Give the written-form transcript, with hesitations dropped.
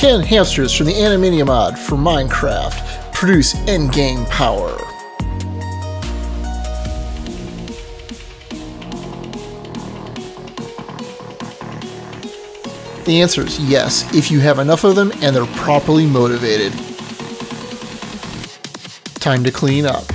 Can hamsters from the Enigmatica mod for Minecraft produce endgame power? The answer is yes, if you have enough of them and they're properly motivated. Time to clean up.